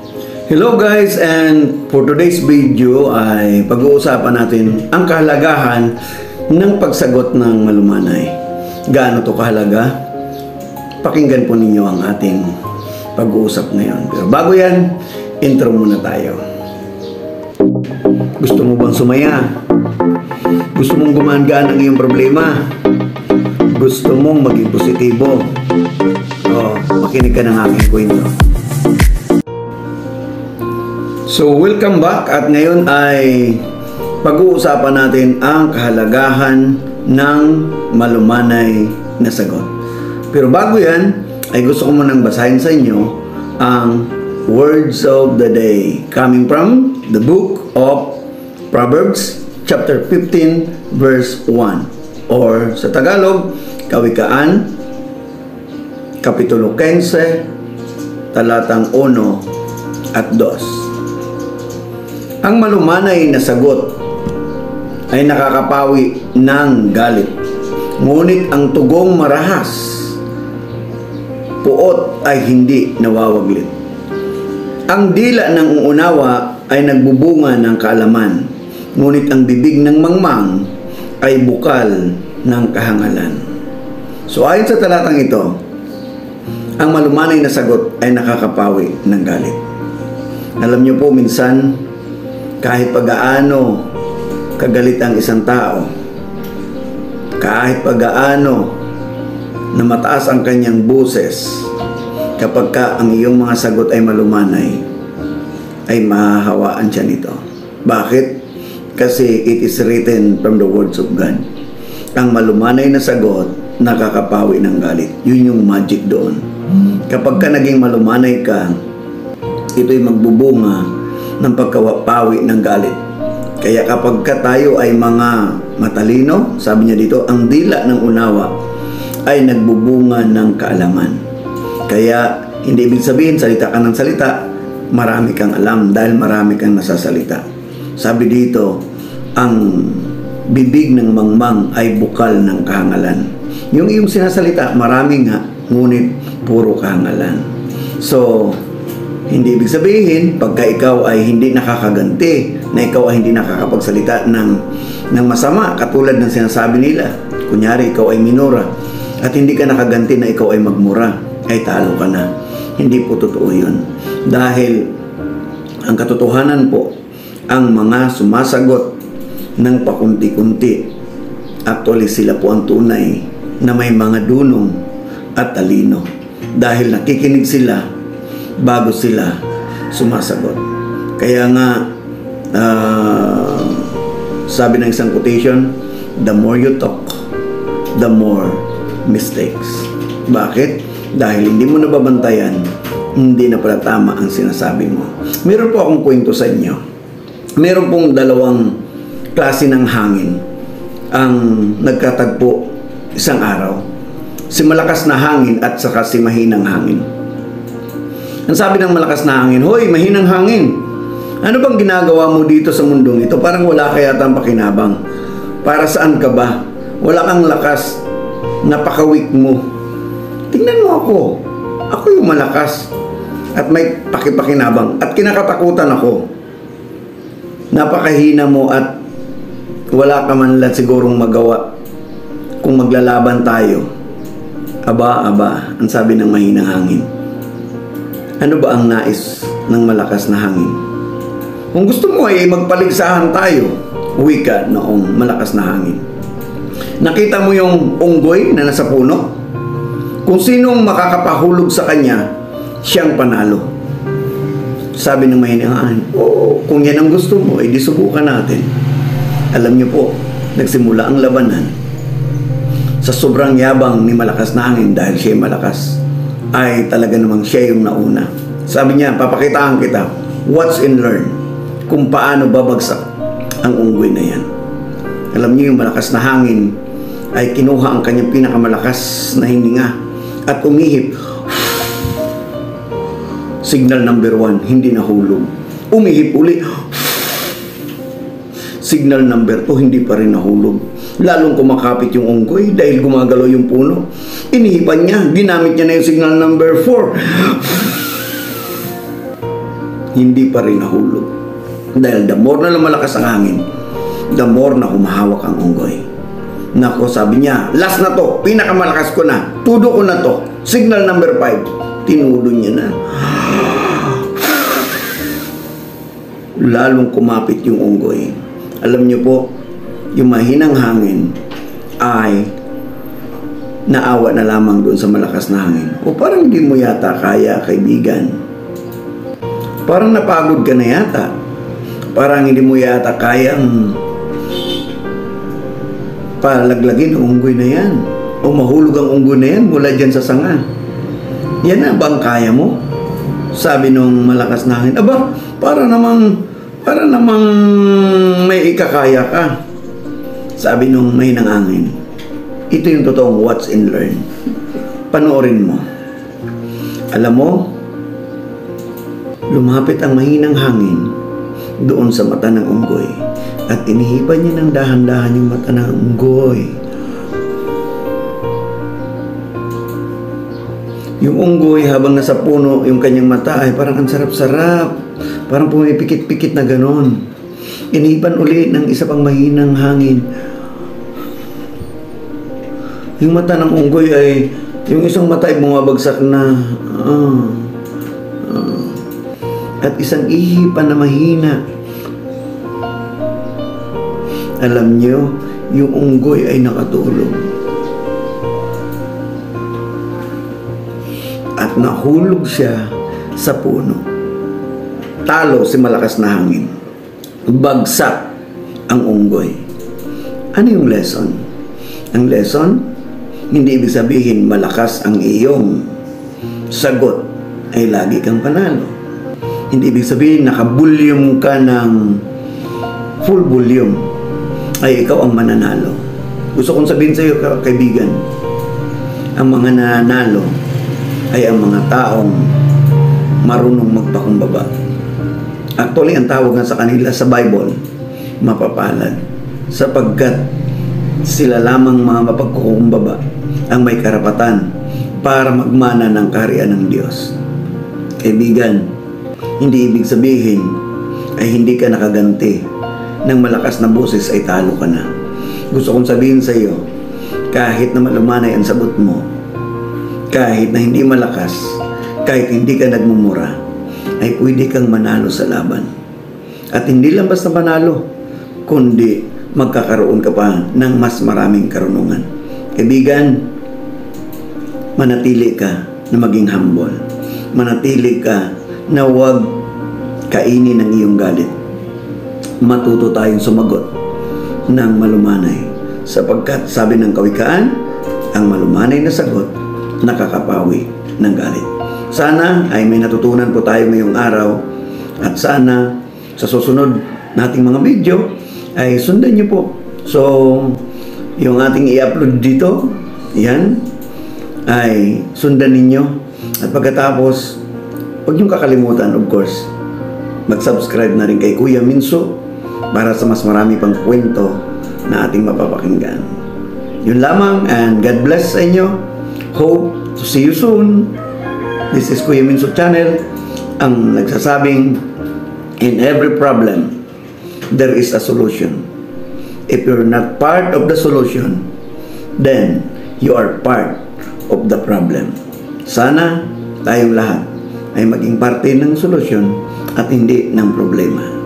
Hello guys, and for today's video ay pag-uusapan natin ang kahalagahan ng pagsagot ng malumanay. Gaano to kahalaga? Pakinggan po ninyo ang ating pag-uusap ngayon. Pero bago yan, intro muna tayo. Gusto mo bang sumaya? Gusto mong gumaan-gaan ang iyong problema? Gusto mong maging positibo? O, makinig ka ng aking kwento. So, welcome back at ngayon ay pag-uusapan natin ang kahalagahan ng malumanay na sagot. Pero bago yan, ay gusto ko munang basahin sa inyo ang words of the day coming from the book of Proverbs chapter 15 verse 1 or sa Tagalog, Kawikaan Kapitulo 15 talatang 1 at 2. Ang malumanay na sagot ay nakakapawi ng galit. Ngunit ang tugong marahas, puot ay hindi nawawaglit. Ang dila ng uunawa ay nagbubunga ng kaalaman. Ngunit ang bibig ng mangmang ay bukal ng kahangalan. So ayon sa talatang ito, ang malumanay na sagot ay nakakapawi ng galit. Alam niyo po, minsan kahit pag-aano kagalit ang isang tao, kahit pag-aano na mataas ang kanyang boses, kapag ka ang iyong mga sagot ay malumanay, ay mahahawaan siya nito. Bakit? Kasi it is written from the words of God. Ang malumanay na sagot, nakakapawi ng galit. Yun yung magic doon. Kapag ka naging malumanay ka, ito'y magbubunga ng pagkapawi ng galit. Kaya kapag ka tayo ay mga matalino, sabi niya dito, ang dila ng unawa ay nagbubunga ng kaalaman. Kaya hindi ibig sabihin salita ka ng salita, marami kang alam dahil marami kang nasasalita. Sabi dito, ang bibig ng mangmang ay bukal ng kahangalan. Yung iyong sinasalita, marami nga, ngunit puro kahangalan. So, hindi ibig sabihin, pagka ikaw ay hindi nakakaganti, na ikaw ay hindi nakakapagsalita ng masama, katulad ng sinasabi nila. Kunyari, ikaw ay minura, at hindi ka nakaganti na ikaw ay magmura, ay talo ka na. Hindi po totoo yun. Dahil, ang katotohanan po, ang mga sumasagot ng pakunti-kunti, actually sila po ang tunay na may mga dunong at talino. Dahil nakikinig sila bago sila sumasagot. Kaya nga, sabi ng isang quotation, the more you talk, the more mistakes. Bakit? Dahil hindi mo nababantayan, hindi na pala tama ang sinasabi mo. Meron po akong kwento sa inyo. Meron pong dalawang klase ng hangin ang nagkatagpo isang araw. Si malakas na hangin at saka si mahinang hangin. Ang sabi ng malakas na hangin, "Hoy, mahinang hangin, ano bang ginagawa mo dito sa mundong ito? Parang wala ka yata ang pakinabang. Para saan ka ba? Wala kang lakas. Napakawik mo. Tingnan mo ako. Ako yung malakas. At may pakipakinabang. At kinakatakutan ako. Napakahina mo at wala ka man lang sigurong magawa kung maglalaban tayo." Aba, ang sabi ng mahinang hangin. Ano ba ang nais ng malakas na hangin? Kung gusto mo ay magpaligsahan tayo, wika noong malakas na hangin. Nakita mo yung unggoy na nasa puno? Kung sinong makakapahulog sa kanya, siyang panalo. Sabi ng mahinang hangin, "Oo, kung yan ang gusto mo, edi subukan natin." Alam niyo po, nagsimula ang labanan. Sa sobrang yabang ni malakas na hangin dahil siya malakas, ay talaga namang siya yung nauna. Sabi niya, papakitaan kita, watch and learn, kung paano babagsak ang unggoy na yan. Alam niyo, yung malakas na hangin ay kinuha ang kanyang pinakamalakas na hininga at umihip. Signal number 1, hindi nahulog. Umihip uli. Signal number 2, hindi pa rin nahulog. Lalong kumakapit yung unggoy dahil gumagalaw yung puno. Inihipan niya, ginamit niya na yung signal number 4. hindi pa rin nahulog. Dahil the more na lumalakas ang hangin, the more na humahawak ang unggoy. Nako, sabi niya, last na to, pinakamalakas ko na, tudo ko na to, signal number 5. Tinudo niya na. Lalong kumapit yung unggoy. Alam niyo po, yung mahinang hangin ay naawa na lamang doon sa malakas na hangin. O parang hindi mo yata kaya, kaibigan. Parang napagod ka na yata. Parang hindi mo yata kayang palaglagin ang unggoy na yan. O mahulog ang unggoy na yan mula dyan sa sanga. Yan na ba ang kaya mo? Sabi nung malakas na hangin, aba, para namang may ikakaya ka. Sabi nung mahinang hangin, ito yung totoong watch and learn. Panoorin mo. Alam mo, lumapit ang mahinang hangin doon sa mata ng unggoy at inihipan niya ng dahan-dahan yung mata ng unggoy. Yung unggoy habang nasa puno yung kanyang mata ay parang ang sarap-sarap, parang pumipikit-pikit na ganon. Inihipan uli ng isa pang mahinang hangin. Yung mata ng unggoy ay, yung isang mata ay bumabagsak na. At isang ihipan na mahina. Alam niyo, yung unggoy ay nakatulog. At nahulog siya sa puno. Talo si malakas na hangin. Bagsak ang unggoy. Ano yung lesson? Ang lesson, hindi ibig sabihin malakas ang iyong sagot ay lagi kang panalo. Hindi ibig sabihin naka-volume ka ng full volume ay ikaw ang mananalo. Gusto kong sabihin sa iyo, kaibigan, ang mga nananalo ay ang mga taong marunong magpakumbaba. Actually, ang tawag nga sa kanila sa Bible, mapapalad. Sapagkat sila lamang mga mapagkukumbaba ang may karapatan para magmana ng kaharian ng Diyos. Kaibigan, hindi ibig sabihin ay hindi ka nakaganti ng malakas na boses ay talo ka na. Gusto kong sabihin sa iyo, kahit na malumanay ang sagot mo, kahit na hindi malakas, kahit hindi ka nagmumura, ay pwede kang manalo sa laban. At hindi lang basta manalo, kundi magkakaroon ka pa ng mas maraming karunungan. Kaibigan, manatili ka na maging humble. Manatili ka na huwag kainin ng iyong galit. Matuto tayong sumagot ng malumanay. Sapagkat sabi ng kawikaan, ang malumanay na sagot nakakapawi ng galit. Sana ay may natutunan po tayo ngayong araw at sana sa susunod nating mga video ay sundan niyo po. So, yung ating i-upload dito, yan, ay sundan ninyo. At pagkatapos, huwag niyong kakalimutan, of course, mag-subscribe na rin kay Kuya Minso para sa mas marami pang kwento na ating mapapakinggan. Yun lamang, and God bless sa inyo. Hope to see you soon. This is Kuya Minso Channel, ang nagsasabing, in every problem, there is a solution. If you're not part of the solution, then you are part of the problem. Sana tayong lahat ay maging parte ng solusyon at hindi ng problema.